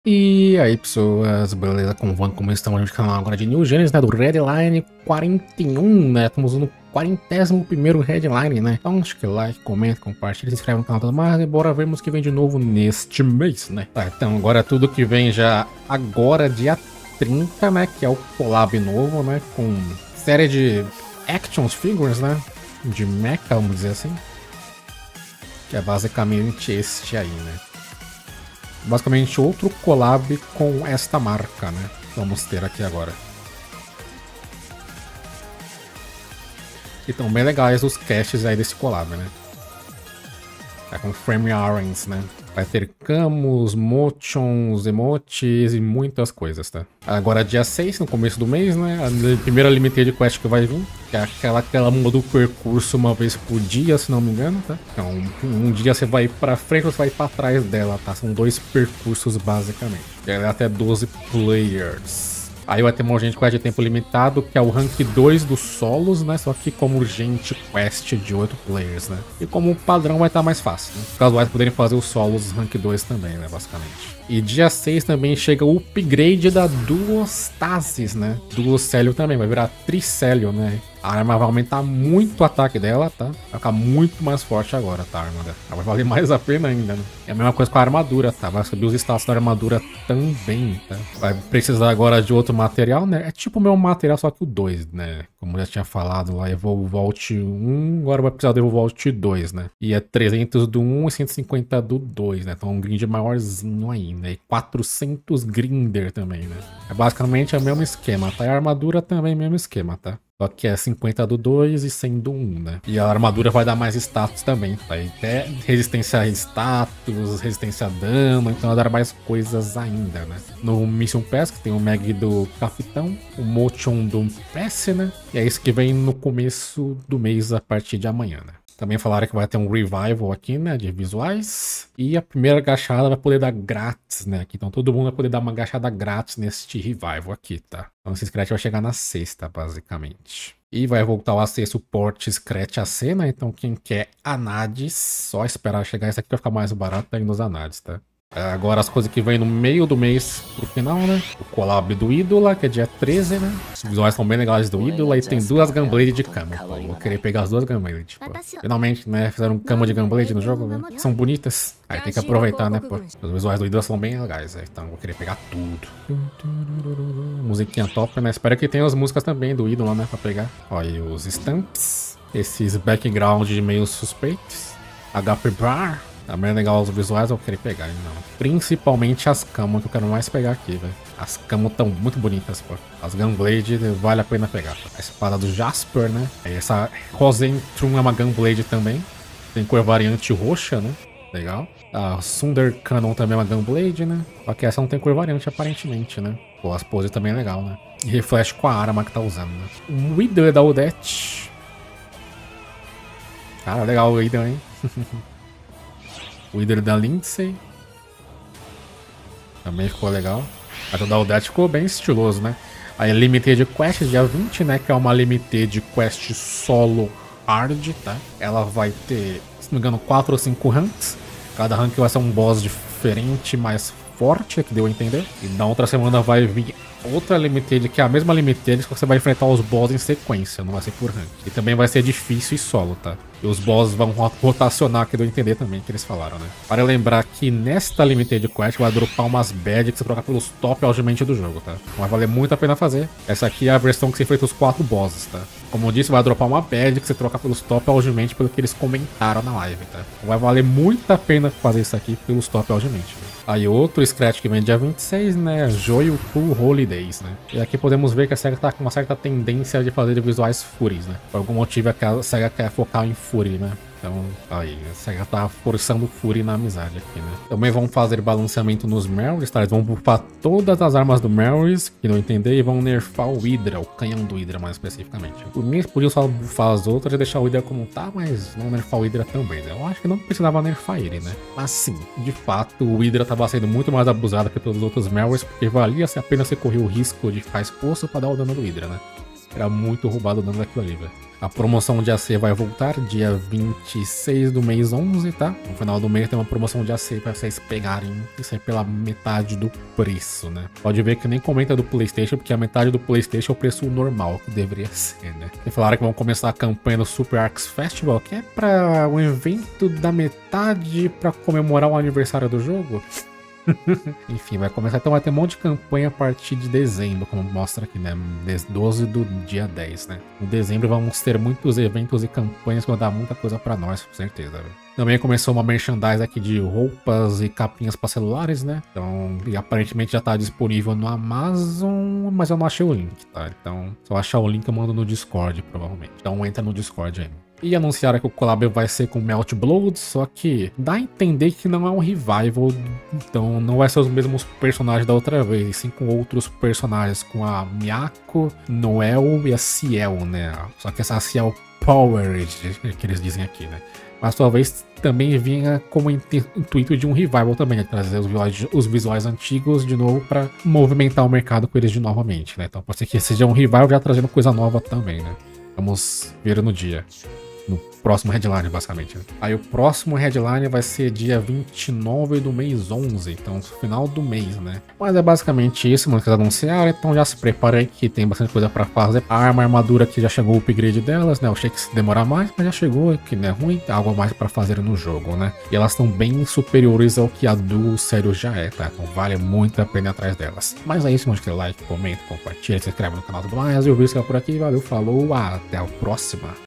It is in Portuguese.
E aí pessoas, beleza? Como estamos no canal agora de New Genesis, né? Do Redline 41, né? Estamos no 41º Redline, né? Então acho que like, comenta, compartilha, se inscreve no canal tudo mais e bora vermos o que vem de novo neste mês, né? Tá, então agora tudo que vem já agora dia 30, né? Que é o collab novo, né? Com série de actions figures, né? De mecha, vamos dizer assim. Que é basicamente este aí, né? Basicamente outro collab com esta marca, né? Vamos ter aqui agora. E estão bem legais os casts aí desse collab, né? É com Frame Arens, né? Vai ter camos, motions, emotes e muitas coisas, tá? Agora dia 6, no começo do mês, né? A primeira limited quest que vai vir, que é aquela que ela muda o percurso uma vez por dia, se não me engano, tá? Então, um dia você vai pra frente ou você vai pra trás dela, tá? São dois percursos, basicamente. E ela é até 12 players. Aí vai ter uma urgente quest de tempo limitado, que é o rank 2 dos solos, né? Só que como urgente quest de 8 players, né? E como padrão vai estar mais fácil, né? Caso vai poderem fazer os solos rank 2 também, né? Basicamente. E dia 6 também chega o upgrade da Duostasis, né? Duocélio também, vai virar Tricélio, né? A arma vai aumentar muito o ataque dela, tá? Vai ficar muito mais forte agora, tá? A arma dela. Ela vai valer mais a pena ainda, né? É a mesma coisa com a armadura, tá? Vai subir os status da armadura também, tá? Vai precisar agora de outro material, né? É tipo o mesmo material, só que o 2, né? Como eu já tinha falado lá, Evolve Vault 1, agora vai precisar do Evolve Vault 2, né? E é 300 do 1 e 150 do 2, né? Então um grind maiorzinho aí, né? E 400 grinder também, né? É basicamente o mesmo esquema, tá? E a armadura também é o mesmo esquema, tá? Só que é 50 do 2 e 100 do 1, né? E a armadura vai dar mais status também, tá? E até resistência a status, resistência a dano, então vai dar mais coisas ainda, né? No Mission Pass, que tem o Mag do Capitão, o Motion do PS, né? E é isso que vem no começo do mês a partir de amanhã, né? Também falaram que vai ter um revival aqui, né, de visuais. E a primeira agachada vai poder dar grátis, né, aqui. Então todo mundo vai poder dar uma agachada grátis neste revival aqui, tá? Então esse Scratch vai chegar na sexta, basicamente. E vai voltar a ser suporte Scratch AC, né? Então quem quer Anades, só esperar chegar. Isso aqui vai ficar mais barato aí nos Anades, tá? Agora as coisas que vem no meio do mês pro final, né? O collab do Ídola, que é dia 13, né? Os visuais são bem legais do Ídola e tem duas Gunblade de cama. Pô, vou querer pegar as duas Gunblade, tipo. Finalmente, né? Fizeram cama de Gunblade no jogo, né? São bonitas. Aí tem que aproveitar, né, pô? Os visuais do Ídola são bem legais, então vou querer pegar tudo. Musiquinha top, né? Espero que tenha as músicas também do Ídola, né? Pra pegar. Olha aí os stamps. Esses background meio suspeitos. HP Bar. Também é legal os visuais, eu vou querer pegar, não. Principalmente as camas que eu quero mais pegar aqui, velho. As camas estão muito bonitas, pô. As Gunblade vale a pena pegar. A espada do Jasper, né? Essa Rosentrum é uma Gunblade também. Tem cor variante roxa, né? Legal. A Sunder Cannon também é uma Gunblade, né? Só que essa não tem cor variante, aparentemente, né? Pô, as poses também é legal, né? E reflete com a arma que tá usando, né? O Wither da Odette. Cara, legal o Wither, hein? O Wither da Lindsay também ficou legal. A da Odette ficou bem estiloso, né? A Limited Quest dia 20, né? Que é uma Limited Quest solo hard, tá? Ela vai ter, se não me engano, 4 ou 5 ranks. Cada rank vai ser um boss diferente, mais forte, que deu a entender. E na outra semana vai vir outra Limited, que é a mesma Limited, que você vai enfrentar os boss em sequência, não vai ser por rank. E também vai ser difícil e solo, tá? E os boss vão rotacionar, que deu a entender também, que eles falaram, né? Para lembrar que nesta Limited Quest vai dropar umas badges que você troca pelos top algemmente do jogo, tá? Então vai valer muito a pena fazer. Essa aqui é a versão que você enfrenta os 4 bosses, tá? Como eu disse, vai dropar uma badge que você troca pelos top algemmente, pelo que eles comentaram na live, tá? Então vai valer muito a pena fazer isso aqui pelos top algemmente, né? Aí outro Scratch que vem dia 26, né? Joio Cool Holidays, né? E aqui podemos ver que a SEGA tá com uma certa tendência de fazer visuais Furies, né? Por algum motivo é que a SEGA quer focar em Fury, né? Então, aí, a SEGA tá forçando o Fury na amizade aqui, né? Também vão fazer balanceamento nos Melrys, tá? Eles vão buffar todas as armas do Melrys, que não entender, e vão nerfar o Hydra, o canhão do Hydra mais especificamente. Por mim, eles podiam só buffar as outras e deixar o Hydra como tá, mas não nerfar o Hydra também, né? Eu acho que não precisava nerfar ele, né? Mas sim, de fato, o Hydra tava sendo muito mais abusado que todos os outros Melrys, porque valia-se a pena você correr o risco de ficar exposto pra dar o dano do Hydra, né? Era muito roubado dando aquilo ali, velho. A promoção de AC vai voltar dia 26 do mês 11, tá? No final do mês tem uma promoção de AC pra vocês pegarem isso aí pela metade do preço, né? Pode ver que nem comenta do PlayStation, porque a metade do PlayStation é o preço normal, que deveria ser, né? E falaram que vão começar a campanha do Super Arcs Festival, que é pra um evento da metade pra comemorar o aniversário do jogo. Enfim, vai começar, então vai ter um monte de campanha a partir de dezembro, como mostra aqui, né? 12 do dia 10, né? Em dezembro vamos ter muitos eventos e campanhas que vão dar muita coisa pra nós, com certeza, velho. Também começou uma merchandise aqui de roupas e capinhas para celulares, né? Então, e aparentemente já tá disponível no Amazon, mas eu não achei o link, tá? Então, se eu achar o link eu mando no Discord, provavelmente. Então entra no Discord aí. E anunciaram que o collab vai ser com Melt Blood, só que dá a entender que não é um revival, então não vai ser os mesmos personagens da outra vez, e sim com outros personagens, com a Miyako, Noel e a Ciel, né? Só que essa Ciel Powered, que eles dizem aqui, né? Mas talvez também vinha como intuito de um revival também, né? Trazer os visuais antigos de novo para movimentar o mercado com eles de novamente, né? Então pode ser que seja um revival já trazendo coisa nova também, né? Vamos ver no dia. No próximo headline, basicamente. Aí o próximo headline vai ser dia 29 do mês 11, então final do mês, né? Mas é basicamente isso, mano, que eles anunciaram, então já se prepara aí que tem bastante coisa pra fazer. A armadura que já chegou o upgrade delas, né? Eu achei que se demorar mais, mas já chegou, que não é ruim, tem algo a mais pra fazer no jogo, né? E elas estão bem superiores ao que a Duo Sério já é, tá? Então vale muito a pena ir atrás delas. Mas é isso, mano, like, comenta, compartilha, se inscreve no canal e tudo mais. E o vídeo fica por aqui, valeu, falou, até a próxima.